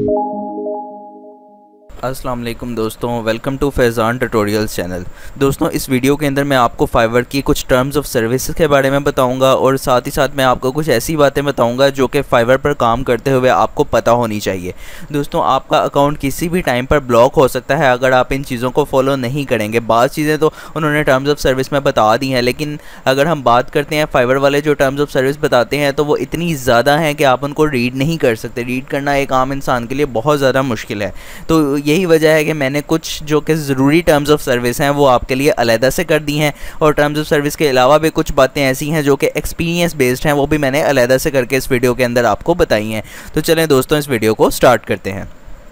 अस्सलाम वालेकुम दोस्तों, welcome to Faizan tutorials channel. दोस्तों, इस वीडियो के अंदर मैं आपको फाइवर की कुछ टर्म्स ऑफ सर्विस के बारे में बताऊंगा और साथ ही साथ मैं आपको कुछ ऐसी बातें बताऊंगा जो कि फाइवर पर काम करते हुए आपको पता होनी चाहिए। दोस्तों, आपका अकाउंट किसी भी टाइम पर ब्लॉक हो सकता है अगर आप इन चीज़ों को फॉलो नहीं करेंगे। बाज़ चीज़ें तो उन्होंने टर्म्स ऑफ सर्विस में बता दी हैं, लेकिन अगर हम बात करते हैं फाइवर वाले जो टर्म्स ऑफ सर्विस बताते हैं तो वो इतनी ज़्यादा हैं कि आप उनको रीड नहीं कर सकते। रीड करना एक आम इंसान के लिए बहुत ज़्यादा मुश्किल है। तो यही वजह है कि मैंने कुछ जो कि ज़रूरी टर्म्स ऑफ सर्विस हैं वो आपके लिए अलहदा से कर दी हैं, और टर्म्स ऑफ सर्विस के अलावा भी कुछ बातें ऐसी हैं जो कि एक्सपीरियंस बेस्ड हैं, वो भी मैंने अलहदा से करके इस वीडियो के अंदर आपको बताई हैं। तो चलें दोस्तों, इस वीडियो को स्टार्ट करते हैं।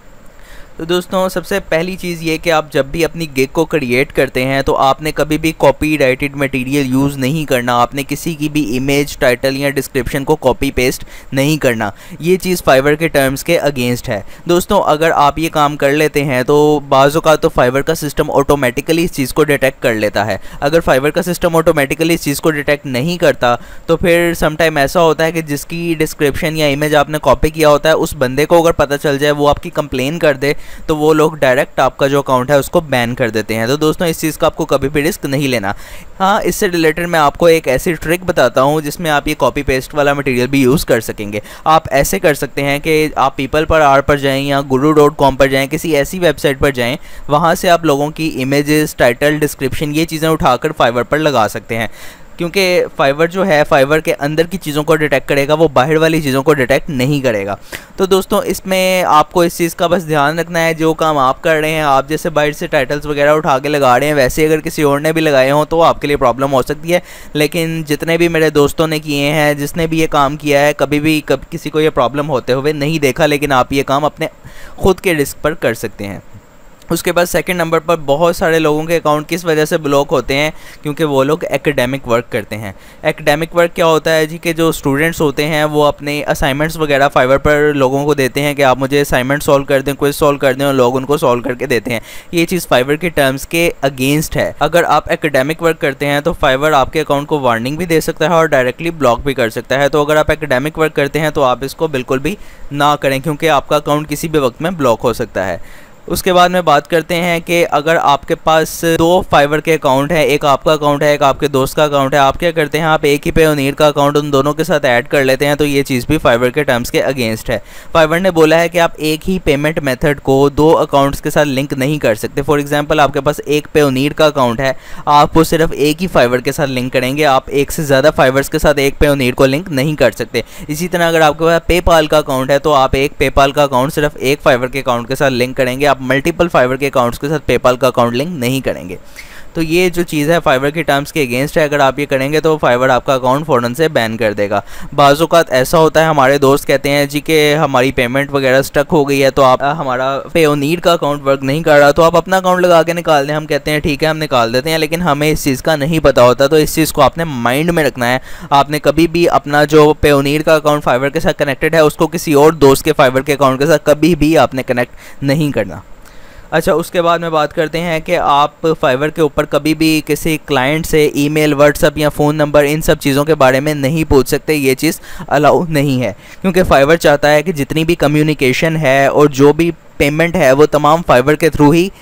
तो दोस्तों, सबसे पहली चीज़ ये कि आप जब भी अपनी गिग को क्रिएट करते हैं तो आपने कभी भी कॉपीराइटेड मटेरियल यूज़ नहीं करना। आपने किसी की भी इमेज, टाइटल या डिस्क्रिप्शन को कॉपी पेस्ट नहीं करना। ये चीज़ फाइवर के टर्म्स के अगेंस्ट है। दोस्तों, अगर आप ये काम कर लेते हैं तो बाज़ औक़ात तो फाइवर का सिस्टम ऑटोमेटिकली इस चीज़ को डिटेक्ट कर लेता है। अगर फाइवर का सिस्टम ऑटोमेटिकली इस चीज़ को डिटेक्ट नहीं करता तो फिर समटाइम ऐसा होता है कि जिसकी डिस्क्रिप्शन या इमेज आपने कॉपी किया होता है उस बंदे को अगर पता चल जाए, वो आपकी कंप्लेन कर दे, तो वो लोग डायरेक्ट आपका जो अकाउंट है उसको बैन कर देते हैं। तो दोस्तों, इस चीज़ का आपको कभी भी रिस्क नहीं लेना। हाँ, इससे रिलेटेड मैं आपको एक ऐसी ट्रिक बताता हूँ जिसमें आप ये कॉपी पेस्ट वाला मटेरियल भी यूज़ कर सकेंगे। आप ऐसे कर सकते हैं कि आप पीपल पर आर पर जाएं या guru.com पर जाएं, किसी ऐसी वेबसाइट पर जाएं, वहाँ से आप लोगों की इमेजेस, टाइटल, डिस्क्रिप्शन, ये चीज़ें उठाकर फाइवर पर लगा सकते हैं। क्योंकि फाइवर जो है फाइवर के अंदर की चीज़ों को डिटेक्ट करेगा, वो बाहर वाली चीज़ों को डिटेक्ट नहीं करेगा। तो दोस्तों, इसमें आपको इस चीज़ का बस ध्यान रखना है, जो काम आप कर रहे हैं, आप जैसे बाहर से टाइटल्स वगैरह उठा के लगा रहे हैं, वैसे अगर किसी और ने भी लगाए हों तो आपके लिए प्रॉब्लम हो सकती है। लेकिन जितने भी मेरे दोस्तों ने किए हैं, जिसने भी ये काम किया है, कभी किसी को ये प्रॉब्लम होते हुए नहीं देखा। लेकिन आप ये काम अपने खुद के रिस्क पर कर सकते हैं। उसके बाद सेकंड नंबर पर बहुत सारे लोगों के अकाउंट किस वजह से ब्लॉक होते हैं, क्योंकि वो लोग एकेडमिक वर्क करते हैं। एकेडमिक वर्क क्या होता है जी, कि जो स्टूडेंट्स होते हैं वो अपने असाइनमेंट्स वगैरह फाइवर पर लोगों को देते हैं कि आप मुझे असाइनमेंट सॉल्व कर दें, क्विज सॉल्व कर दें, और लोग उनको सॉल्व करके देते हैं। ये चीज़ फाइवर के टर्म्स के अगेंस्ट है। अगर आप एकेडमिक वर्क करते हैं तो फाइवर आपके अकाउंट को वार्निंग भी दे सकता है और डायरेक्टली ब्लॉक भी कर सकता है। तो अगर आप एकेडमिक वर्क करते हैं तो आप इसको बिल्कुल भी ना करें, क्योंकि आपका अकाउंट किसी भी वक्त में ब्लॉक हो सकता है। उसके बाद में बात करते हैं कि अगर आपके पास दो फाइवर के अकाउंट है, एक आपका अकाउंट है, एक आपके दोस्त का अकाउंट है, आप क्या करते हैं, आप एक ही पेयोनियर का अकाउंट उन दोनों के साथ ऐड कर लेते हैं। तो ये चीज़ भी फाइवर के टर्म्स के अगेंस्ट है। फाइवर ने बोला है कि आप एक ही पेमेंट मेथड को दो अकाउंट्स के साथ लिंक नहीं कर सकते। फॉर एग्जांपल, आपके पास एक पेयोनियर का अकाउंट है, आप वो सिर्फ एक ही फाइवर के साथ लिंक करेंगे। आप एक से ज़्यादा फाइवर्स के साथ एक पेयोनियर को लिंक नहीं कर सकते। इसी तरह अगर आपके पास पेपाल का अकाउंट है तो आप एक पेपाल का अकाउंट सिर्फ एक फाइवर के अकाउंट के साथ लिंक करेंगे। आप मल्टीपल फाइवर के अकाउंट्स के साथ पेपाल का अकाउंट लिंक नहीं करेंगे। तो ये जो चीज़ है फाइवर के टर्म्स के अगेंस्ट है। अगर आप ये करेंगे तो फाइवर आपका अकाउंट फ़ौरन से बैन कर देगा। बाज़ औक़ात ऐसा होता है, हमारे दोस्त कहते हैं जी कि हमारी पेमेंट वगैरह स्टक हो गई है, तो आप हमारा पेयोनियर का अकाउंट वर्क नहीं कर रहा, तो आप अपना अकाउंट लगा के निकाल दें। हम कहते हैं ठीक है, हम निकाल देते हैं, लेकिन हमें इस चीज़ का नहीं पता होता। तो इस चीज़ को आपने माइंड में रखना है। आपने कभी भी अपना जो पेयोनियर का अकाउंट फाइवर के साथ कनेक्टेड है उसको किसी और दोस्त के फाइवर के अकाउंट के साथ कभी भी आपने कनेक्ट नहीं करना। अच्छा, उसके बाद में बात करते हैं कि आप फाइवर के ऊपर कभी भी किसी क्लाइंट से ईमेल, व्हाट्सएप या फ़ोन नंबर, इन सब चीज़ों के बारे में नहीं पूछ सकते। ये चीज़ अलाउ नहीं है, क्योंकि फाइवर चाहता है कि जितनी भी कम्युनिकेशन है और जो भी पेमेंट है वो तमाम फाइवर के थ्रू ही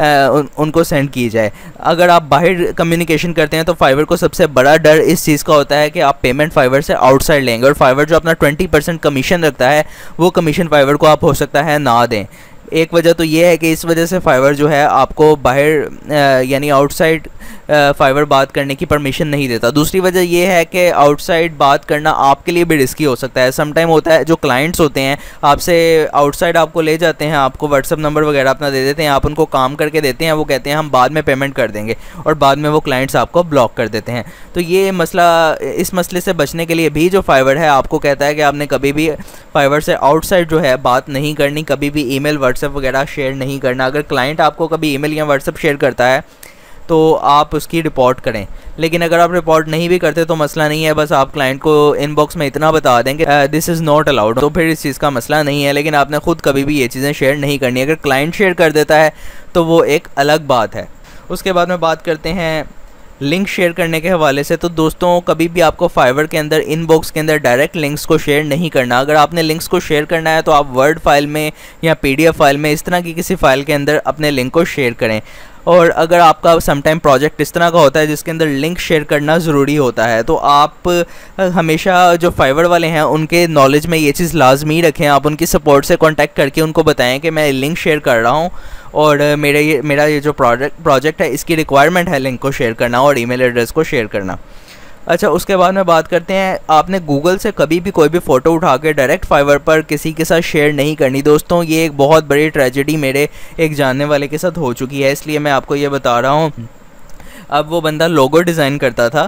उनको सेंड की जाए। अगर आप बाहर कम्युनिकेशन करते हैं तो फाइवर को सबसे बड़ा डर इस चीज़ का होता है कि आप पेमेंट फाइवर से आउटसाइड लेंगे, और फाइवर जो अपना 20% कमीशन रखता है वो कमीशन फाइवर को आप हो सकता है ना दें। एक वजह तो ये है कि इस वजह से फाइवर जो है आपको बाहर यानी आउटसाइड फाइवर बात करने की परमिशन नहीं देता। दूसरी वजह ये है कि आउटसाइड बात करना आपके लिए भी रिस्की हो सकता है। समटाइम होता है जो क्लाइंट्स होते हैं आपसे आउटसाइड आपको ले जाते हैं, आपको व्हाट्सअप नंबर वगैरह अपना दे देते हैं, आप उनको काम करके देते हैं, वो कहते हैं हम बाद में पेमेंट कर देंगे, और बाद में वो क्लाइंट्स आपको ब्लॉक कर देते हैं। तो ये मसला, इस मसले से बचने के लिए भी जो फाइवर है आपको कहता है कि आपने कभी भी फाइवर से आउटसाइड जो है बात नहीं करनी, कभी भी ईमेल, व्हाट्सएप वगैरह शेयर नहीं करना। अगर क्लाइंट आपको कभी ईमेल या व्हाट्सएप शेयर करता है तो आप उसकी रिपोर्ट करें, लेकिन अगर आप रिपोर्ट नहीं भी करते तो मसला नहीं है, बस आप क्लाइंट को इनबॉक्स में इतना बता दें कि दिस इज़ नॉट अलाउड, तो फिर इस चीज़ का मसला नहीं है। लेकिन आपने खुद कभी भी ये चीज़ें शेयर नहीं करनी। अगर क्लाइंट शेयर कर देता है तो वो एक अलग बात है। उसके बाद में बात करते हैं लिंक शेयर करने के हवाले से, तो दोस्तों कभी भी आपको फाइवर के अंदर इनबॉक्स के अंदर डायरेक्ट लिंक्स को शेयर नहीं करना। अगर आपने लिंक्स को शेयर करना है तो आप वर्ड फाइल में या पीडीएफ फाइल में, इस तरह की किसी फाइल के अंदर अपने लिंक को शेयर करें। और अगर आपका समटाइम प्रोजेक्ट इस तरह का होता है जिसके अंदर लिंक शेयर करना ज़रूरी होता है, तो आप हमेशा जो फाइवर वाले हैं उनके नॉलेज में ये चीज़ लाजमी रखें। आप उनकी सपोर्ट से कांटेक्ट करके उनको बताएं कि मैं लिंक शेयर कर रहा हूँ और मेरा ये जो प्रोजेक्ट है इसकी रिक्वायरमेंट है लिंक को शेयर करना और ईमेल एड्रेस को शेयर करना। अच्छा, उसके बाद में बात करते हैं, आपने गूगल से कभी भी कोई भी फ़ोटो उठा के डायरेक्ट फाइवर पर किसी के साथ शेयर नहीं करनी। दोस्तों ये एक बहुत बड़ी ट्रेजेडी मेरे एक जानने वाले के साथ हो चुकी है, इसलिए मैं आपको ये बता रहा हूँ। अब वो बंदा लोगो डिज़ाइन करता था,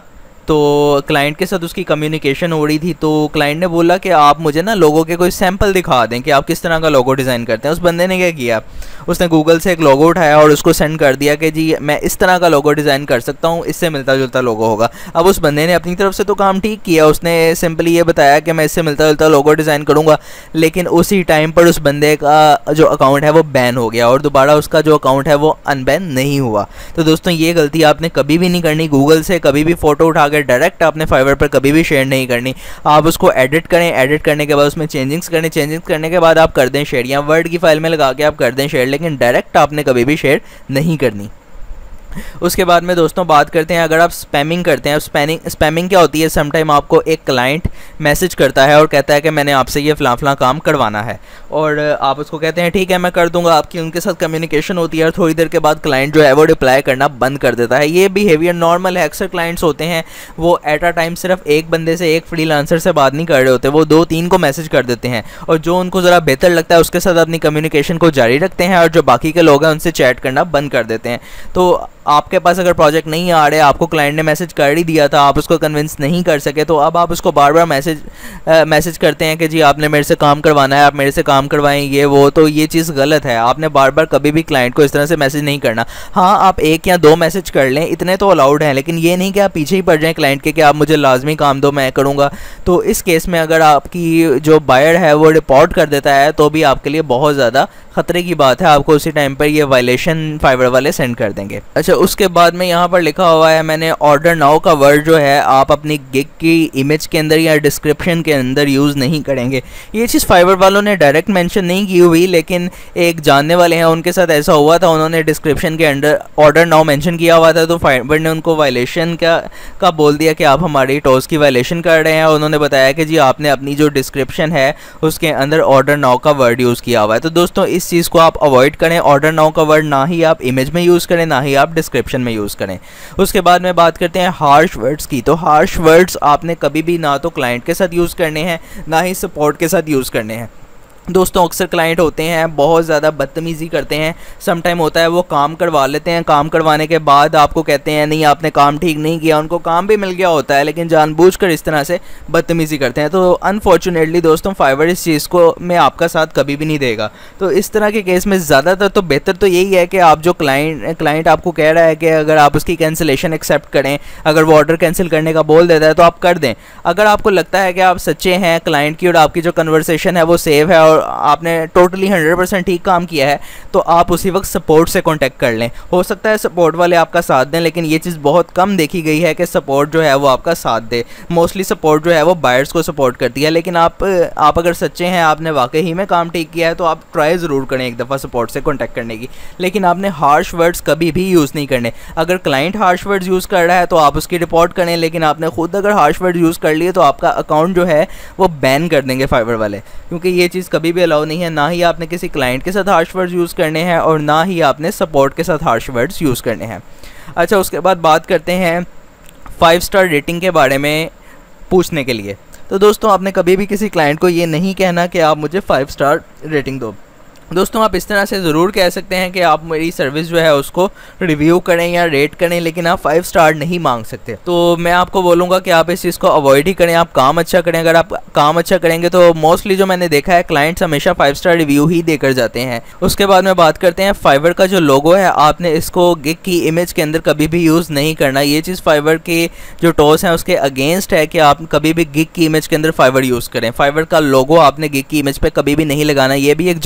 तो क्लाइंट के साथ उसकी कम्युनिकेशन हो रही थी, तो क्लाइंट ने बोला कि आप मुझे ना लोगो के कोई सैंपल दिखा दें कि आप किस तरह का लोगो डिज़ाइन करते हैं। उस बंदे ने क्या किया, उसने गूगल से एक लोगो उठाया और उसको सेंड कर दिया कि जी मैं इस तरह का लोगो डिज़ाइन कर सकता हूँ, इससे मिलता जुलता लोगो होगा। अब उस बंदे ने अपनी तरफ से तो काम ठीक किया, उसने सिंपली ये बताया कि मैं इससे मिलता जुलता लोगो डिज़ाइन करूँगा, लेकिन उसी टाइम पर उस बंदे का जो अकाउंट है वो बैन हो गया और दोबारा उसका जो अकाउंट है वो अनबैन नहीं हुआ। तो दोस्तों ये गलती आपने कभी भी नहीं करनी। गूगल से कभी भी फ़ोटो उठा कर डायरेक्ट आपने फाइवर पर कभी भी शेयर नहीं करनी। आप उसको एडिट करें, एडिट करने के बाद उसमें चेंजिंग्स करें, चेंजिंग्स करने के बाद आप कर दें शेयर, या वर्ड की फाइल में लगा के आप कर दें शेयर, लेकिन डायरेक्ट आपने कभी भी शेयर नहीं करनी। उसके बाद में दोस्तों बात करते हैं, अगर आप स्पैमिंग करते हैं, स्पैमिंग क्या होती है, समटाइम आपको एक क्लाइंट मैसेज करता है और कहता है कि मैंने आपसे ये फ़लाँ काम करवाना है, और आप उसको कहते हैं ठीक है मैं कर दूंगा, आपकी उनके साथ कम्युनिकेशन होती है और थोड़ी देर के बाद क्लाइंट जो है वो रिप्लाई करना बंद कर देता है। ये बिहेवियर नॉर्मल है, अक्सर क्लाइंट्स होते हैं वो एट अ टाइम सिर्फ एक बंदे से, एक फ्रीलांसर से बात नहीं कर रहे होते, वो 2-3 को मैसेज कर देते हैं, और जो उनको ज़रा बेहतर लगता है उसके साथ अपनी कम्युनिकेशन को जारी रखते हैं, और जो बाकी के लोग हैं उनसे चैट करना बंद कर देते हैं। तो आपके पास अगर प्रोजेक्ट नहीं आ रहे, आपको क्लाइंट ने मैसेज कर ही दिया था, आप उसको कन्विंस नहीं कर सके, तो अब आप उसको बार बार मैसेज करते हैं कि जी आपने मेरे से काम करवाना है, आप मेरे से काम करवाएं, ये वो, तो ये चीज़ गलत है। आपने बार बार कभी भी क्लाइंट को इस तरह से मैसेज नहीं करना। हाँ, आप 1 या 2 मैसेज कर लें, इतने तो अलाउड हैं, लेकिन ये नहीं कि आप पीछे ही पड़ जाएं क्लाइंट के कि आप मुझे लाजमी काम दो, मैं करूँगा। तो इस केस में अगर आपकी जो बायर है वो रिपोर्ट कर देता है तो भी आपके लिए बहुत ज़्यादा ख़तरे की बात है, आपको उसी टाइम पर ये वायलेशन फाइवर वाले सेंड कर देंगे। अच्छा, उसके बाद में यहाँ पर लिखा हुआ है, मैंने ऑर्डर नाउ का वर्ड जो है आप अपनी गिग की इमेज के अंदर या डिस्क्रिप्शन के अंदर यूज़ नहीं करेंगे। ये चीज़ फाइवर वालों ने डायरेक्ट मेंशन नहीं की हुई, लेकिन एक जानने वाले हैं उनके साथ ऐसा हुआ था, उन्होंने डिस्क्रिप्शन के अंदर ऑर्डर नाउ मेंशन किया हुआ था, तो फाइवर ने उनको वायलेशन का बोल दिया कि आप हमारी टॉस की वायलेशन कर रहे हैं। उन्होंने बताया कि जी आपने अपनी जो डिस्क्रिप्शन है उसके अंदर ऑर्डर नाउ का वर्ड यूज़ किया हुआ है। तो दोस्तों इस चीज़ को आप अवॉइड करें, ऑर्डर नाउ का वर्ड ना ही आप इमेज में यूज़ करें, ना ही आप डिस्क्रिप्शन में यूज़ करें। उसके बाद में बात करते हैं हार्श वर्ड्स की। तो हार्श वर्ड्स आपने कभी भी ना तो क्लाइंट के साथ यूज़ करने हैं, ना ही सपोर्ट के साथ यूज़ करने हैं। दोस्तों अक्सर क्लाइंट होते हैं बहुत ज़्यादा बदतमीज़ी करते हैं, सम टाइम होता है वो काम करवा लेते हैं, काम करवाने के बाद आपको कहते हैं नहीं आपने काम ठीक नहीं किया, उनको काम भी मिल गया होता है लेकिन जानबूझकर इस तरह से बदतमीज़ी करते हैं। तो अनफॉर्चुनेटली दोस्तों फाइवर इस चीज़ को में आपका साथ कभी भी नहीं देगा। तो इस तरह के केस में ज़्यादातर तो बेहतर तो यही है कि आप जो क्लाइंट आपको कह रहा है कि अगर आप उसकी कैंसिलेशन एक्सेप्ट करें, अगर वो ऑर्डर कैंसिल करने का बोल देता है तो आप कर दें। अगर आपको लगता है कि आप सच्चे हैं क्लाइंट की और आपकी जो कन्वर्सेशन है वो सेव है और आपने टोटली 100% ठीक काम किया है, तो आप उसी वक्त सपोर्ट से कांटेक्ट कर लें। हो सकता है सपोर्ट वाले आपका साथ दें, लेकिन ये चीज़ बहुत कम देखी गई है कि सपोर्ट जो है वो आपका साथ दे। मोस्टली सपोर्ट जो है वो बायर्स को सपोर्ट करती है, लेकिन आप अगर सच्चे हैं, आपने वाकई ही में काम ठीक किया है, तो आप ट्राई ज़रूर करें एक दफ़ा सपोर्ट से कांटेक्ट करने की। लेकिन आपने हार्श वर्ड्स कभी भी यूज़ नहीं करने। अगर क्लाइंट हार्श वर्ड्स यूज़ कर रहा है तो आप उसकी रिपोर्ट करें, लेकिन आपने खुद अगर हार्श वर्ड यूज़ कर लिए तो आपका अकाउंट जो है वो बैन कर देंगे फाइवर वाले, क्योंकि ये चीज़ कभी भी अलाउ नहीं है। ना ही आपने किसी क्लाइंट के साथ हार्श वर्ड्स यूज़ करने हैं और ना ही आपने सपोर्ट के साथ हार्श वर्ड्स यूज़ करने हैं। अच्छा, उसके बाद बात करते हैं 5 स्टार रेटिंग के बारे में पूछने के लिए। तो दोस्तों आपने कभी भी किसी क्लाइंट को ये नहीं कहना कि आप मुझे 5 स्टार रेटिंग दो। दोस्तों आप इस तरह से ज़रूर कह सकते हैं कि आप मेरी सर्विस जो है उसको रिव्यू करें या रेट करें, लेकिन आप 5 स्टार नहीं मांग सकते। तो मैं आपको बोलूँगा कि आप इस चीज़ को अवॉइड ही करें, आप काम अच्छा करें। अगर आप काम अच्छा करेंगे तो मोस्टली जो मैंने देखा है क्लाइंट्स हमेशा 5 स्टार रिव्यू ही देकर जाते हैं। उसके बाद में बात करते हैं फाइवर का जो लोगो है, आपने इसको गिग की इमेज के अंदर कभी भी यूज़ नहीं करना। ये चीज़ फाइवर के जो टॉस हैं उसके अगेंस्ट है कि आप कभी भी गिग की इमेज के अंदर फाइवर यूज़ करें। फाइवर का लोगो आपने गिग की इमेज पर कभी भी नहीं लगाना। ये भी एक जानने वाले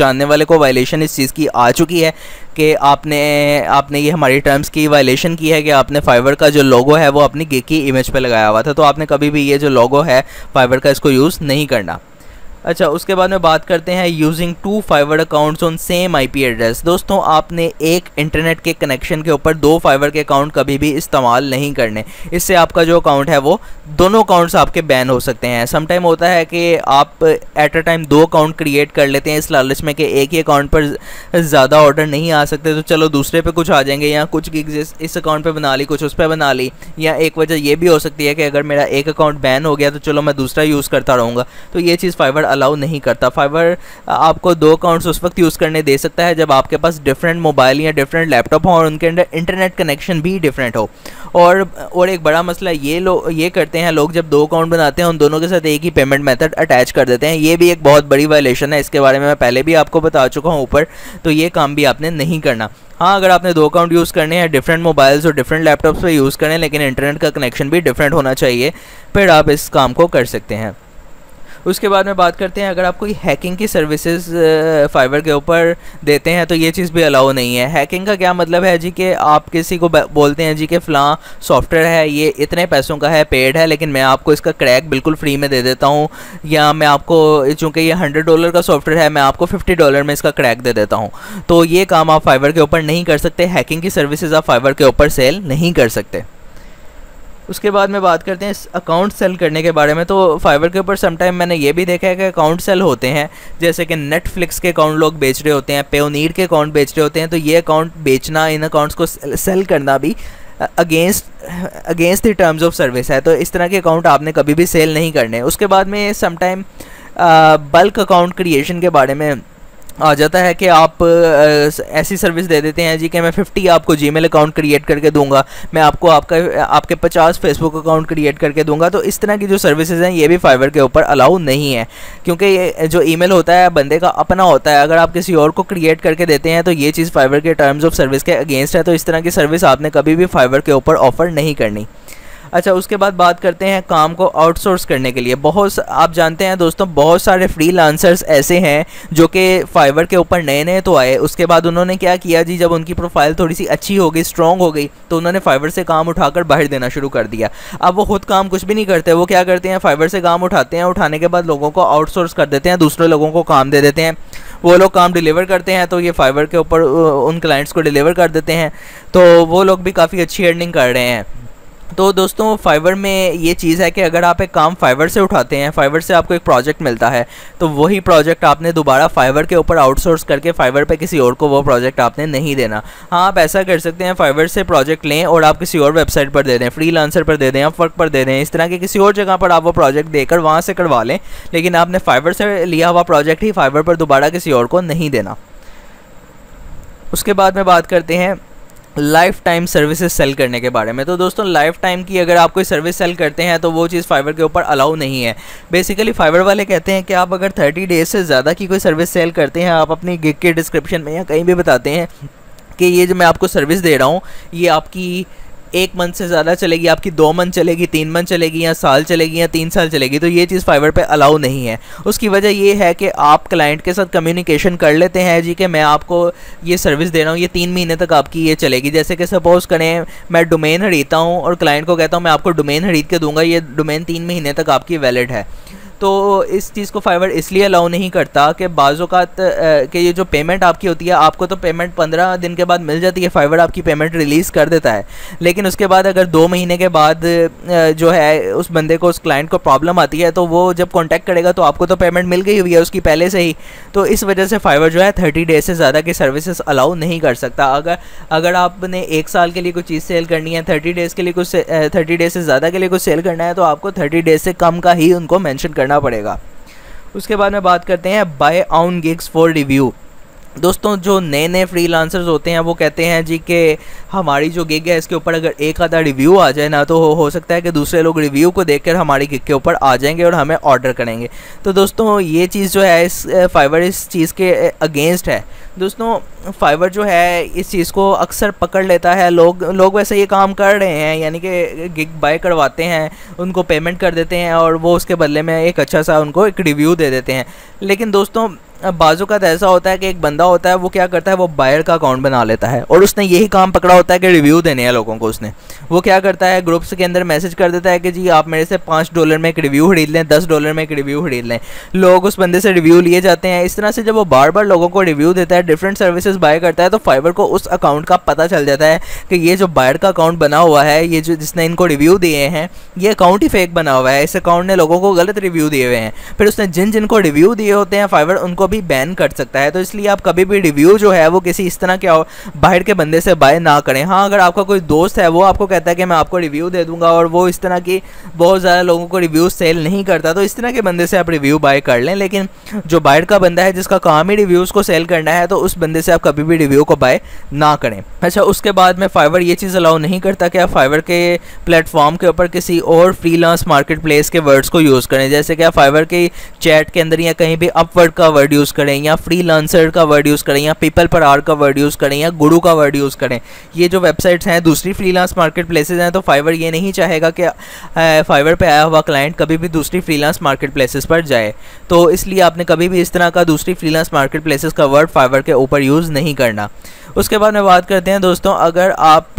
को वायलेशन इस चीज़ की आ चुकी है कि आपने ये हमारी टर्म्स की वायलेशन की है कि आपने फाइवर का जो लोगो है वो अपनी गिग की इमेज पे लगाया हुआ था, तो आपने कभी भी ये जो लोगो है फाइवर का इसको यूज़ नहीं करना। अच्छा, उसके बाद में बात करते हैं using 2 Fiverr accounts on same IP address. दोस्तों, आपने एक इंटरनेट के कनेक्शन के ऊपर 2 फाइवर के अकाउंट कभी भी इस्तेमाल नहीं करने। इससे आपका जो अकाउंट है वो दोनों अकाउंट्स आपके बैन हो सकते हैं। समटाइम होता है कि आप at a time 2 account create कर लेते हैं इस लालच में कि एक ही अकाउंट पर ज़्यादा ऑर्डर नहीं आ सकते, तो चलो दूसरे पे कुछ आ जाएंगे, या कुछ गिग्स इस अकाउंट पे बना ली, कुछ उस पर बना ली। या एक वजह ये भी हो सकती है कि अगर मेरा एक अकाउंट बैन हो गया तो चलो मैं दूसरा यूज़ करता रहूँगा, तो ये चीज़ फाइवर अलाउ नहीं करता। फाइवर आपको 2 अकाउंट्स उस वक्त यूज़ करने दे सकता है जब आपके पास डिफरेंट मोबाइल या डिफरेंट लैपटॉप हो और उनके अंदर इंटरनेट कनेक्शन भी डिफरेंट हो। और एक बड़ा मसला ये करते हैं लोग, जब 2 अकाउंट बनाते हैं उन दोनों के साथ एक ही पेमेंट मेथड अटैच कर देते हैं। ये भी एक बहुत बड़ी वायलेशन है, इसके बारे में मैं पहले भी आपको बता चुका हूँ ऊपर, तो ये काम भी आपने नहीं करना। हाँ, अगर आपने 2 अकाउंट यूज़ करने हैं, डिफरेंट मोबाइल्स और डिफरेंट लैपटॉप्स पे यूज़ करें, लेकिन इंटरनेट का कनेक्शन भी डिफरेंट होना चाहिए, फिर आप इस काम को कर सकते हैं। उसके बाद में बात करते हैं, अगर आप कोई हैकिंग की सर्विसेज फाइवर के ऊपर देते हैं तो ये चीज़ भी अलाउ नहीं है। हैकिंग का क्या मतलब है जी कि आप किसी को बोलते हैं जी कि फ़लाँ सॉफ्टवेयर है, ये इतने पैसों का है, पेड है, लेकिन मैं आपको इसका क्रैक बिल्कुल फ्री में दे देता हूँ, या मैं आपको, चूँकि ये $100 का सॉफ्टवेयर है, मैं आपको $50 में इसका क्रैक दे देता हूँ। तो ये काम आप फाइवर के ऊपर नहीं कर सकते। हैकिंग की सर्विसेज आप फाइवर के ऊपर सेल नहीं कर सकते। उसके बाद में बात करते हैं अकाउंट सेल करने के बारे में। तो फाइवर के ऊपर समटाइम मैंने ये भी देखा है कि अकाउंट सेल होते हैं, जैसे कि नेटफ्लिक्स के अकाउंट लोग बेच रहे होते हैं, पेयोनीर के अकाउंट बेच रहे होते हैं। तो ये अकाउंट बेचना, इन अकाउंट्स को सेल करना भी against the terms of service है। तो इस तरह के अकाउंट आपने कभी भी सेल नहीं करने। उसके बाद में समटाइम बल्क अकाउंट क्रिएशन के बारे में आ जाता है कि आप ऐसी सर्विस दे देते हैं जी कि मैं 50 आपको जीमेल अकाउंट क्रिएट करके दूंगा, मैं आपको आपके 50 फेसबुक अकाउंट क्रिएट करके दूंगा। तो इस तरह की जो सर्विसेज हैं ये भी फाइवर के ऊपर अलाउ नहीं है, क्योंकि ये जो ईमेल होता है बंदे का अपना होता है। अगर आप किसी और को क्रिएट करके देते हैं तो ये चीज़ फाइवर के टर्म्स ऑफ सर्विस के अगेंस्ट है। तो इस तरह की सर्विस आपने कभी भी फाइवर के ऊपर ऑफ़र नहीं करनी। अच्छा, उसके बाद बात करते हैं काम को आउटसोर्स करने के लिए। आप जानते हैं दोस्तों, बहुत सारे फ्रीलांसर्स ऐसे हैं जो कि फाइवर के ऊपर नए नए तो आए, उसके बाद उन्होंने क्या किया जी, जब उनकी प्रोफाइल थोड़ी सी अच्छी हो गई, स्ट्रॉन्ग हो गई, तो उन्होंने फाइवर से काम उठाकर बाहर देना शुरू कर दिया। अब वो खुद काम कुछ भी नहीं करते, वो क्या करते हैं, फाइवर से काम उठाते हैं, उठाने के बाद लोगों को आउटसोर्स कर देते हैं, दूसरे लोगों को काम दे देते हैं। वो लोग काम डिलीवर करते हैं, तो ये फाइवर के ऊपर उन क्लाइंट्स को डिलीवर कर देते हैं, तो वो लोग भी काफ़ी अच्छी अर्निंग कर रहे हैं। तो दोस्तों, फाइवर में ये चीज़ है कि अगर आप एक काम फाइवर से उठाते हैं, फाइवर से आपको एक प्रोजेक्ट मिलता है, तो वही प्रोजेक्ट आपने दोबारा फाइवर के ऊपर आउटसोर्स करके फाइवर पे किसी और को वो प्रोजेक्ट आपने नहीं देना। हाँ, आप ऐसा कर सकते हैं, फाइवर से प्रोजेक्ट लें और आप किसी और वेबसाइट पर दे दें, फ्रीलांसर पर दे दें, अपवर्क पर दे दें, इस तरह के किसी और जगह पर आप वो प्रोजेक्ट देकर वहाँ से करवा लें, लेकिन आपने फाइवर से लिया हुआ प्रोजेक्ट ही फाइवर पर दोबारा किसी और को नहीं देना। उसके बाद में बात करते हैं लाइफ टाइम सर्विसेज सेल करने के बारे में। तो दोस्तों, लाइफ टाइम की अगर आप कोई सर्विस सेल करते हैं तो वो चीज़ फाइवर के ऊपर अलाउ नहीं है। बेसिकली फाइवर वाले कहते हैं कि आप अगर 30 डेज से ज़्यादा की कोई सर्विस सेल करते हैं, आप अपनी गिग के डिस्क्रिप्शन में या कहीं भी बताते हैं कि ये जो मैं आपको सर्विस दे रहा हूँ ये आपकी 1 मंथ से ज़्यादा चलेगी, आपकी 2 मंथ चलेगी, 3 मंथ चलेगी, या साल चलेगी, या 3 साल चलेगी, तो ये चीज़ फाइवर पे अलाउ नहीं है। उसकी वजह ये है कि आप क्लाइंट के साथ कम्युनिकेशन कर लेते हैं जी कि मैं आपको ये सर्विस दे रहा हूँ, ये 3 महीने तक आपकी ये चलेगी। जैसे कि सपोज़ करें मैं डोमेन खरीदता हूँ और क्लाइंट को कहता हूँ मैं आपको डोमेन खरीद के दूंगा, ये डोमेन 3 महीने तक आपकी वैलिड है। तो इस चीज़ को फाइवर इसलिए अलाउ नहीं करता कि बाज़-औक़ात कि ये जो पेमेंट आपकी होती है, आपको तो पेमेंट 15 दिन के बाद मिल जाती है, फाइवर आपकी पेमेंट रिलीज़ कर देता है, लेकिन उसके बाद अगर 2 महीने के बाद जो है उस बंदे को, उस क्लाइंट को प्रॉब्लम आती है, तो वो जब कॉन्टैक्ट करेगा तो आपको तो पेमेंट मिल गई हुई है उसकी पहले से ही। तो इस वजह से फाइवर जो है 30 डेज से ज़्यादा की सर्विसेज अलाउ नहीं कर सकता। अगर आपने 1 साल के लिए कुछ चीज़ सेल करनी है, 30 डेज़ के लिए कुछ 30 डेज से ज़्यादा के लिए कुछ सेल करना है, तो आपको 30 डेज से कम का ही उनको मेंशन करना पड़ेगा। उसके बाद में बात करते हैं buy on gigs for review. दोस्तों, जो नए नए फ्रीलांसर्स होते हैं वो कहते हैं जी कि हमारी जो गिग है इसके ऊपर अगर एक आधा रिव्यू आ जाए ना, तो हो सकता है कि दूसरे लोग रिव्यू को देखकर हमारी गिग के ऊपर आ जाएंगे और हमें ऑर्डर करेंगे। तो दोस्तों, ये चीज़ जो है फाइवर इस चीज़ के अगेंस्ट है। दोस्तों, फाइवर जो है इस चीज़ को अक्सर पकड़ लेता है। लोग वैसे ये काम कर रहे हैं, यानी कि गिग बाय करवाते हैं, उनको पेमेंट कर देते हैं और वो उसके बदले में एक अच्छा सा उनको एक रिव्यू दे देते हैं। लेकिन दोस्तों, अब बाजू का ऐसा होता है कि एक बंदा होता है, वो क्या करता है, वो बायर का अकाउंट बना लेता है और उसने यही काम पकड़ा होता है कि रिव्यू देने हैं लोगों को। उसने वो क्या करता है, ग्रुप्स के अंदर मैसेज कर देता है कि जी आप मेरे से $5 में एक रिव्यू खरीद लें, $10 में एक रिव्यू खरीद लें। लोग उस बंदे से रिव्यू लिए जाते हैं। इस तरह से जब वो बार बार लोगों को रिव्यू देता है, डिफरेंट सर्विसेज बाय करता है, तो फाइवर को उस अकाउंट का पता चल जाता है कि ये जो बायर का अकाउंट बना हुआ है, ये जो जिसने इनको रिव्यू दिए हैं, ये अकाउंट ही फेक बना हुआ है, इस अकाउंट ने लोगों को गलत रिव्यू दिए हुए हैं। फिर उसने जिन जिनको रिव्यू दिए होते हैं फाइवर उनको भी बैन कर सकता है। तो इसलिए आप कभी भी रिव्यू जो है वो किसी इस तरह के बाहर के बंदे से बाय ना करें। हाँ, अगर आपका कोई दोस्त है वो आपको कहता है कि मैं आपको रिव्यू दे दूंगा और वो इस तरह की बहुत ज़्यादा लोगों को रिव्यू सेल नहीं करता, तो इस तरह के बंदे से आप रिव्यू बाय कर लें। लेकिन जो बाहर का बंदा है जिसका काम ही रिव्यूज़ को सेल करना है, तो उस बंदे से आप कभी भी रिव्यू को बाय ना करें। अच्छा, उसके बाद में फाइवर ये चीज़ अलाउ नहीं करता कि आप फाइवर के प्लेटफॉर्म के ऊपर किसी और फ्रीलांस मार्केट प्लेस के वर्ड्स को यूज़ करें। जैसे कि आप फाइवर के चैट के अंदर या कहीं भी अपवर्ड का वर्ड यूज़ करें, या फ्रीलांसर का वर्ड यूज़ करें, या पीपल पर आवर का वर्ड यूज़ करें, या गुरु का वर्ड यूज़ करें। ये जो वेबसाइट्स हैं दूसरी फ्रीलांस मार्केट प्लेसेस हैं, तो फाइवर ये नहीं चाहेगा कि फाइवर पे आया हुआ क्लाइंट कभी भी दूसरी फ्रीलांस मार्केट प्लेसेस पर जाए। तो इसलिए आपने कभी भी इस तरह का दूसरी फ्रीलांस मार्केट प्लेसेस का वर्ड फाइवर के ऊपर यूज़ नहीं करना। उसके बाद में बात करते हैं दोस्तों, अगर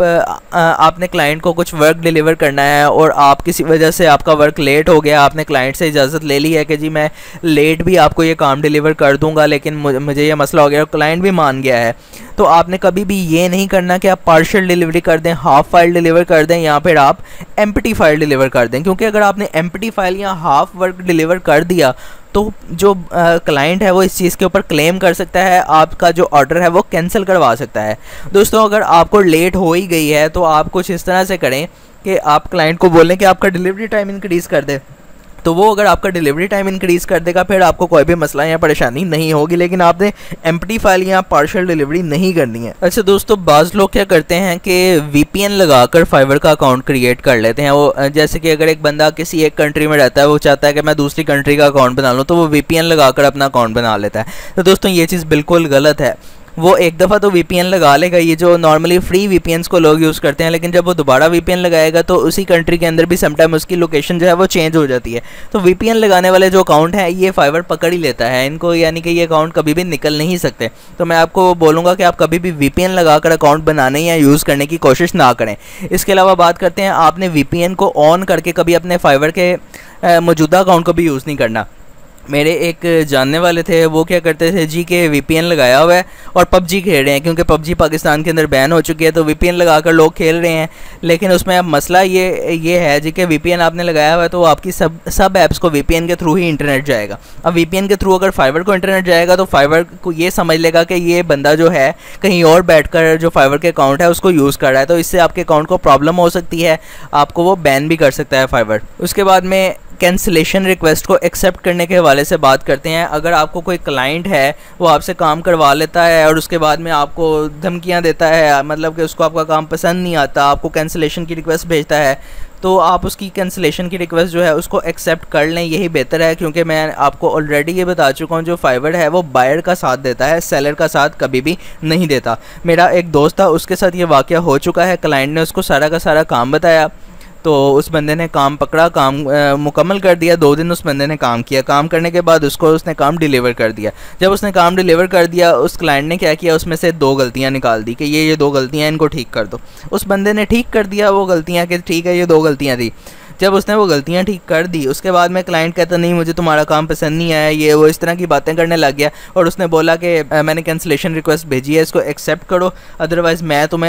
आपने क्लाइंट को कुछ वर्क डिलीवर करना है और आप किसी वजह से आपका वर्क लेट हो गया, आपने क्लाइंट से इजाज़त ले ली है कि जी मैं लेट भी आपको ये काम डिलीवर कर दूंगा, लेकिन मुझे ये मसला हो गया और क्लाइंट भी मान गया है, तो आपने कभी भी ये नहीं करना कि आप पार्शियल डिलीवरी कर दें, हाफ फाइल डिलीवर कर दें, या फिर आप एम्प्टी फाइल डिलीवर कर दें। क्योंकि अगर आपने एम्प्टी फाइल या हाफ वर्क डिलीवर कर दिया तो जो क्लाइंट है वो इस चीज़ के ऊपर क्लेम कर सकता है, आपका जो ऑर्डर है वो कैंसिल करवा सकता है। दोस्तों, अगर आपको लेट हो ही गई है तो आप कुछ इस तरह से करें कि आप क्लाइंट को बोलें कि आपका डिलीवरी टाइम इंक्रीज़ कर दे, तो वो अगर आपका डिलीवरी टाइम इंक्रीज़ कर देगा फिर आपको कोई भी मसला या परेशानी नहीं होगी। लेकिन आपने एम्प्टी फाइल या पार्शियल डिलीवरी नहीं करनी है। अच्छा दोस्तों, बाज़ लोग क्या करते हैं कि VPN लगाकर फाइवर का अकाउंट क्रिएट कर लेते हैं। वो जैसे कि अगर एक बंदा किसी एक कंट्री में रहता है, वो चाहता है कि मैं दूसरी कंट्री का अकाउंट बना लूँ, तो वो VPN लगाकर अपना अकाउंट बना लेता है। तो दोस्तों, ये चीज़ बिल्कुल गलत है। वो एक दफ़ा तो VPN लगा लेगा, ये जो नॉर्मली फ्री VPNs को लोग यूज़ करते हैं, लेकिन जब वो दोबारा VPN लगाएगा तो उसी कंट्री के अंदर भी समटाइम उसकी लोकेशन जो है वो चेंज हो जाती है। तो VPN लगाने वाले जो अकाउंट हैं ये फाइवर पकड़ ही लेता है इनको, यानी कि ये अकाउंट कभी भी निकल नहीं सकते। तो मैं आपको बोलूँगा कि आप कभी भी VPN लगाकर अकाउंट बनाने या यूज़ करने की कोशिश ना करें। इसके अलावा बात करते हैं, आपने VPN को ऑन करके कभी अपने फाइवर के मौजूदा अकाउंट को भी यूज़ नहीं करना। मेरे एक जानने वाले थे, वो क्या करते थे जी के VPN लगाया हुआ है और PUBG खेल रहे हैं, क्योंकि PUBG पाकिस्तान के अंदर बैन हो चुकी है, तो VPN लगाकर लोग खेल रहे हैं। लेकिन उसमें अब मसला ये है जी कि VPN आपने लगाया हुआ है तो आपकी सब ऐप्स को VPN के थ्रू ही इंटरनेट जाएगा। अब VPN के थ्रू अगर फाइवर को इंटरनेट जाएगा तो फाइवर को ये समझ लेगा कि ये बंदा जो है कहीं और बैठकर जो फाइवर के अकाउंट है उसको यूज़ कर रहा है, तो इससे आपके अकाउंट को प्रॉब्लम हो सकती है, आपको वो बैन भी कर सकता है फाइवर। उसके बाद में कैंसिलेशन रिक्वेस्ट को एक्सेप्ट करने के हवाले से बात करते हैं। अगर आपको कोई क्लाइंट है वो आपसे काम करवा लेता है और उसके बाद में आपको धमकियां देता है, मतलब कि उसको आपका काम पसंद नहीं आता, आपको कैंसिलेशन की रिक्वेस्ट भेजता है, तो आप उसकी कैंसिलेशन की रिक्वेस्ट जो है उसको एक्सेप्ट कर लें, यही बेहतर है। क्योंकि मैं आपको ऑलरेडी ये बता चुका हूँ, जो फाइवर है वो बायर का साथ देता है, सेलर का साथ कभी भी नहीं देता। मेरा एक दोस्त था, उसके साथ ये वाक़या हो चुका है। क्लाइंट ने उसको सारा का सारा काम बताया, तो उस बंदे ने काम पकड़ा, काम मुकम्मल कर दिया। 2 दिन उस बंदे ने काम किया, काम करने के बाद उसने काम डिलीवर कर दिया। जब उसने काम डिलीवर कर दिया, उस क्लाइंट ने क्या किया, उसमें से 2 गलतियां निकाल दी कि ये 2 गलतियां इनको ठीक कर दो। उस बंदे ने ठीक कर दिया वो गलतियां कि ठीक है ये 2 गलतियां थी। जब उसने वो गलतियां ठीक कर दी, उसके बाद में क्लाइंट कहता नहीं मुझे तुम्हारा काम पसंद नहीं आया, ये वो इस तरह की बातें करने लग गया। और उसने बोला कि मैंने कैंसिलेशन रिक्वेस्ट भेजी है, इसको एक्सेप्ट करो, अदरवाइज़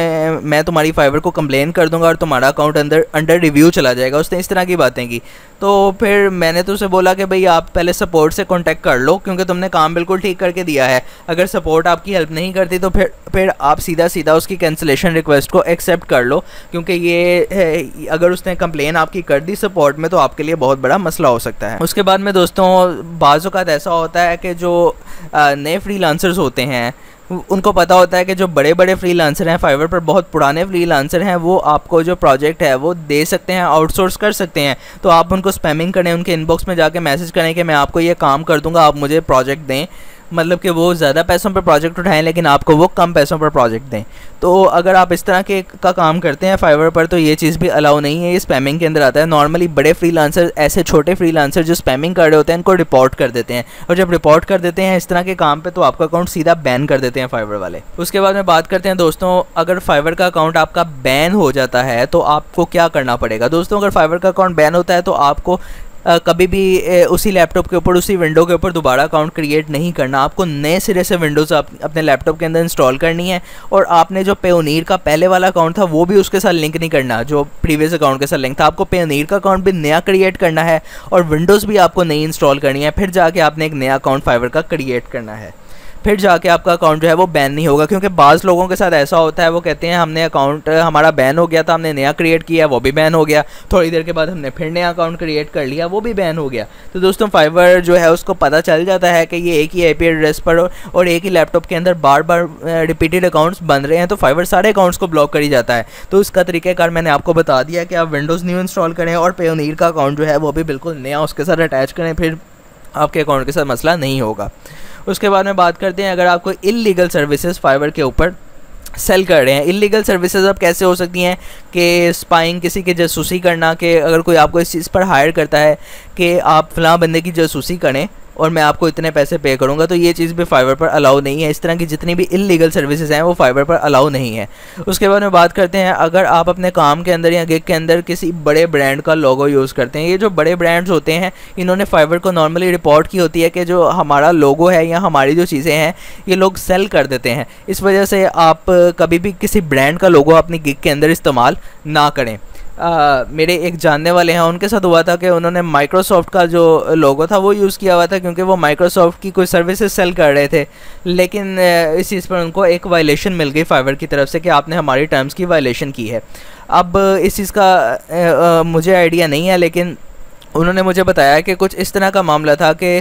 मैं तुम्हारी फाइवर को कंप्लेन कर दूंगा और तुम्हारा अकाउंट अंडर रिव्यू चला जाएगा। उसने इस तरह की बातें की। तो फिर मैंने तो उसे बोला कि भाई आप पहले सपोर्ट से कॉन्टैक्ट कर लो, क्योंकि तुमने काम बिल्कुल ठीक करके दिया है। अगर सपोर्ट आपकी हेल्प नहीं करती तो फिर आप सीधा उसकी कैंसिलेशन रिक्वेस्ट को एक्सेप्ट कर लो, क्योंकि ये अगर उसने कंप्लेन आपकी कर दी सपोर्ट में तो आपके लिए बहुत बड़ा मसला हो सकता है। उसके बाद में दोस्तों, बाज़ औक़ात ऐसा होता है कि जो नए फ्रीलांसर्स होते हैं उनको पता होता है कि जो बड़े बड़े फ्रीलांसर हैं फाइवर पर, बहुत पुराने फ्रीलांसर हैं, वो आपको जो प्रोजेक्ट है वो दे सकते हैं, आउटसोर्स कर सकते हैं। तो आप उनको स्पैमिंग करें, उनके इनबॉक्स में जाके मैसेज करें कि मैं आपको ये काम कर दूंगा, आप मुझे प्रोजेक्ट दें। मतलब कि वो ज़्यादा पैसों पर प्रोजेक्ट उठाएं लेकिन आपको वो कम पैसों पर प्रोजेक्ट दें। तो अगर आप इस तरह के का काम करते हैं फाइवर पर तो ये चीज़ भी अलाउ नहीं है, ये स्पैमिंग के अंदर आता है। नॉर्मली बड़े फ्रीलांसर, ऐसे छोटे फ्रीलांसर जो स्पैमिंग कर रहे होते हैं इनको रिपोर्ट कर देते हैं, और जब रिपोर्ट कर देते हैं इस तरह के काम पे तो आपका अकाउंट सीधा बैन कर देते हैं फाइवर वाले। उसके बाद में बात करते हैं दोस्तों, अगर फाइवर का अकाउंट आपका बैन हो जाता है तो आपको क्या करना पड़ेगा। दोस्तों अगर फाइवर का अकाउंट बैन होता है तो आपको कभी भी उसी लैपटॉप के ऊपर, उसी विंडो के ऊपर दोबारा अकाउंट क्रिएट नहीं करना। आपको नए सिरे से विंडोज़ अपने लैपटॉप के अंदर इंस्टॉल करनी है, और आपने जो पेयोनीर का पहले वाला अकाउंट था वो भी उसके साथ लिंक नहीं करना, जो प्रीवियस अकाउंट के साथ लिंक था। आपको पेयोनीर का अकाउंट भी नया क्रिएट करना है, और विंडोज़ भी आपको नई इंस्टॉल करनी है, फिर जाके आपने एक नया अकाउंट फाइवर का क्रिएट करना है, फिर जाके आपका अकाउंट जो है वो बैन नहीं होगा। क्योंकि बाज़ लोगों के साथ ऐसा होता है, वो कहते हैं हमने अकाउंट हमारा बैन हो गया था, हमने नया क्रिएट किया वो भी बैन हो गया, थोड़ी देर के बाद हमने फिर नया अकाउंट क्रिएट कर लिया वो भी बैन हो गया। तो दोस्तों फाइवर जो है उसको पता चल जाता है कि ये एक ही IP एड्रेस पर और एक ही लैपटॉप के अंदर बार बार रिपीटेड अकाउंट्स बन रहे हैं, तो फाइवर सारे अकाउंट्स को ब्लॉक कर ही जाता है। तो इसका तरीक़ाकार मैंने आपको बता दिया कि आप विंडोज़ न्यू इंस्टॉल करें और पेयोनीर का अकाउंट जो है वो भी बिल्कुल नया उसके साथ अटैच करें, फिर आपके अकाउंट के साथ मसला नहीं होगा। उसके बाद में बात करते हैं, अगर आपको इल्लीगल सर्विसेज फाइवर के ऊपर सेल कर रहे हैं। इल्लीगल सर्विसेज अब कैसे हो सकती हैं कि स्पाइंग, किसी की जासूसी करना, कि अगर कोई आपको इस चीज़ पर हायर करता है कि आप फ़लाँ बंदे की जासूसी करें और मैं आपको इतने पैसे पे करूँगा, तो ये चीज़ भी फाइवर पर अलाउ नहीं है। इस तरह की जितनी भी इल्लीगल सर्विसेज हैं वो फाइवर पर अलाउ नहीं है। उसके बाद में बात करते हैं, अगर आप अपने काम के अंदर या गिग के अंदर किसी बड़े ब्रांड का लोगो यूज़ करते हैं। ये जो बड़े ब्रांड्स होते हैं इन्होंने फाइवर को नॉर्मली रिपोर्ट की होती है कि जो हमारा लोगो है या हमारी जो चीज़ें हैं ये लोग सेल कर देते हैं। इस वजह से आप कभी भी किसी ब्रांड का लोगो अपनी गिग के अंदर इस्तेमाल ना करें। मेरे एक जानने वाले हैं, उनके साथ हुआ था कि उन्होंने माइक्रोसॉफ्ट का जो लोगो था वो यूज़ किया हुआ था, क्योंकि वो माइक्रोसॉफ्ट की कोई सर्विसेज सेल कर रहे थे। लेकिन इस चीज़ पर उनको एक वायलेशन मिल गई फाइवर की तरफ से कि आपने हमारी टर्म्स की वायलेशन की है। अब इस चीज़ का मुझे आइडिया नहीं है, लेकिन उन्होंने मुझे बताया कि कुछ इस तरह का मामला था कि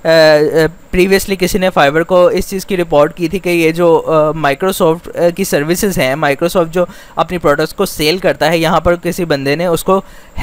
प्रीवियसली किसी ने फाइवर को इस चीज़ की रिपोर्ट की थी कि ये जो माइक्रोसॉफ्ट की सर्विसेज हैं, माइक्रोसॉफ्ट जो अपनी प्रोडक्ट्स को सेल करता है, यहाँ पर किसी बंदे ने उसको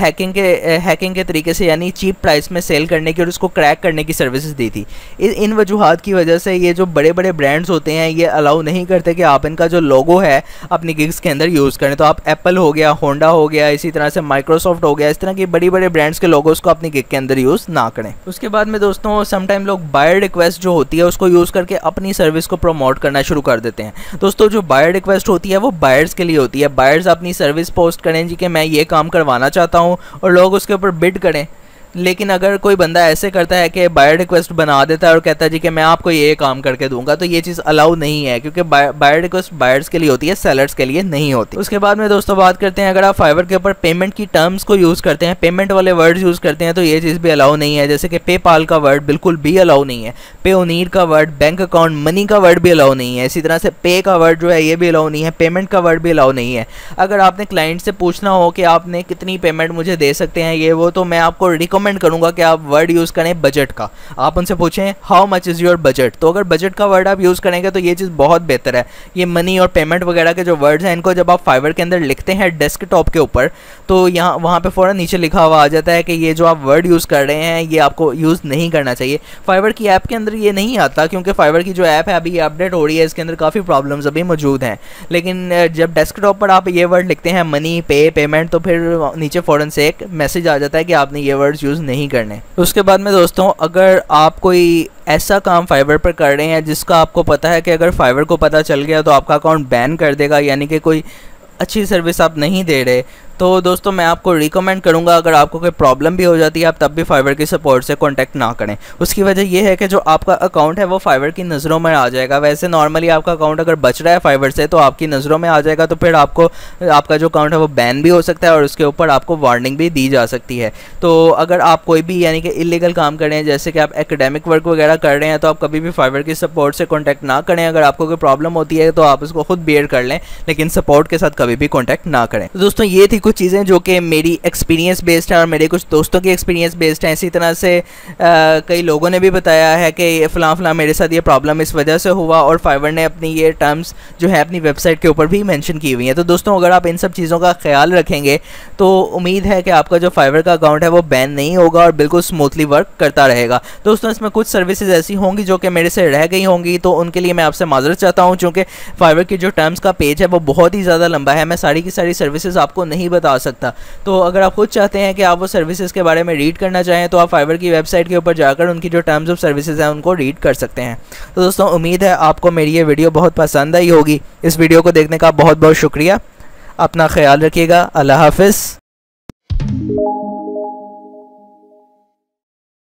हैकिंग के तरीके से, यानी चीप प्राइस में सेल करने की और उसको क्रैक करने की सर्विसेज दी थी। इन वजूहात की वजह से ये जो बड़े बड़े ब्रांड्स होते हैं ये अलाउ नहीं करते कि आप इनका जो लोगो है अपनी गिग्स के अंदर यूज़ करें। तो आप एप्पल हो गया, होंडा हो गया, इसी तरह से माइक्रोसॉफ्ट हो गया, इस तरह की बड़ी बड़े ब्रांड्स के लोगोस को अपनी गिग के अंदर यूज़ ना करें। उसके बाद में दोस्तों समटाइम लोग बायर रिक्वेस्ट जो होती है उसको यूज़ करके अपनी सर्विस को प्रमोट करना शुरू कर देते हैं। दोस्तों जो बायर रिक्वेस्ट होती है वो बायर्स के लिए होती है। बायर्स अपनी सर्विस पोस्ट करें जी कि मैं ये काम करवाना चाहता हूँ और लोग उसके ऊपर बिड करें। लेकिन अगर कोई बंदा ऐसे करता है कि बायर रिक्वेस्ट बना देता है और कहता है जी कि मैं आपको ये काम करके दूंगा, तो ये चीज़ अलाउ नहीं है, क्योंकि बायर रिक्वेस्ट बायर्स के लिए होती है, सेलर्स के लिए नहीं होती। उसके बाद में दोस्तों बात करते हैं, अगर आप फाइवर के ऊपर पेमेंट की टर्म्स को यूज़ करते हैं, पेमेंट वाले वर्ड्स यूज़ करते हैं, तो ये चीज़ भी अलाउ नहीं है। जैसे कि पेपाल का वर्ड बिल्कुल भी अलाउ नहीं है, पेयोनीर का वर्ड, बैंक अकाउंट, मनी का वर्ड भी अलाउ नहीं है। इसी तरह से पे का वर्ड जो है ये भी अलाउ नहीं है, पेमेंट का वर्ड भी अलाउ नहीं है। अगर आपने क्लाइंट से पूछना हो कि आपने कितनी पेमेंट मुझे दे सकते हैं ये वो, तो मैं आपको रिकमेंड करूँगा कि आप वर्ड यूज़ करें बजट का। आप उनसे पूछें how much is your budget, तो अगर बजट का वर्ड आप यूज़ करेंगे तो ये चीज़ बहुत बेहतर है। ये मनी और पेमेंट वगैरह के जो वर्ड्स हैं इनको जब आप फाइवर के अंदर लिखते हैं डेस्कटॉप के ऊपर, तो यहाँ वहाँ पे फ़ौरन नीचे लिखा हुआ आ जाता है कि ये जो आप वर्ड यूज़ कर रहे हैं ये आपको यूज़ नहीं करना चाहिए। फाइवर की ऐप के अंदर ये नहीं आता, क्योंकि फाइवर की जो ऐप है अभी अपडेट हो रही है, इसके अंदर काफ़ी प्रॉब्लम्स अभी मौजूद हैं। लेकिन जब डेस्कटॉप पर आप ये वर्ड लिखते हैं मनी, पे, पेमेंट, तो फिर नीचे फ़ौरन से एक मैसेज आ जाता है कि आपने ये वर्ड्स यूज़ नहीं करने। उसके बाद में दोस्तों, अगर आप कोई ऐसा काम फाइवर पर कर रहे हैं जिसका आपको पता है कि अगर फाइवर को पता चल गया तो आपका अकाउंट बैन कर देगा, यानी कि कोई अच्छी सर्विस आप नहीं दे रहे, तो दोस्तों मैं आपको रिकमेंड करूंगा अगर आपको कोई प्रॉब्लम भी हो जाती है आप तब भी फाइवर की सपोर्ट से कांटेक्ट ना करें। उसकी वजह यह है कि जो आपका अकाउंट है वो फाइवर की नज़रों में आ जाएगा। वैसे नॉर्मली आपका अकाउंट अगर बच रहा है फाइवर से तो आपकी नज़रों में आ जाएगा, तो फिर आपको आपका जो अकाउंट है वो बैन भी हो सकता है और उसके ऊपर आपको वार्निंग भी दी जा सकती है। तो अगर आप कोई भी यानी कि इलीगल काम कर रहे हैं, जैसे कि आप एकेडमिक वर्क वगैरह कर रहे हैं, तो आप कभी भी फाइवर की सपोर्ट से कॉन्टैक्ट ना करें। अगर आपको कोई प्रॉब्लम होती है तो आप उसको खुद बेयर कर लें, लेकिन सपोर्ट के साथ कभी भी कॉन्टैक्ट ना करें। तो दोस्तों ये थी कुछ चीज़ें जो कि मेरी एक्सपीरियंस बेस्ड है और मेरे कुछ दोस्तों की एक्सपीरियंस बेस्ड हैं। इसी तरह से कई लोगों ने भी बताया है कि फ़लाँ मेरे साथ ये प्रॉब्लम इस वजह से हुआ, और फाइवर ने अपनी ये टर्म्स जो है अपनी वेबसाइट के ऊपर भी मेंशन की हुई हैं। तो दोस्तों अगर आप इन सब चीज़ों का ख्याल रखेंगे तो उम्मीद है कि आपका जो फाइवर का अकाउंट है वो बैन नहीं होगा और बिल्कुल स्मूथली वर्क करता रहेगा। दोस्तों इसमें कुछ सर्विसेज ऐसी होंगी जो कि मेरे से रह गई होंगी, तो उनके लिए मैं आपसे माजरत चाहता हूँ, क्योंकि फाइवर की जो टर्म्स का पेज है वो बहुत ही ज़्यादा लंबा है, मैं सारी की सारी सर्विसेज आपको नहीं बता सकता। तो अगर आप खुद चाहते हैं कि आप वो सर्विसेज के बारे में रीड करना चाहें तो आप फाइवर की वेबसाइट के ऊपर जाकर उनकी जो टर्म्स ऑफ सर्विसेज हैं उनको रीड कर सकते हैं। तो दोस्तों उम्मीद है आपको मेरी ये वीडियो बहुत पसंद आई होगी। इस वीडियो को देखने का बहुत बहुत शुक्रिया। अपना ख्याल रखिएगा। अल्लाह हाफ़िज़।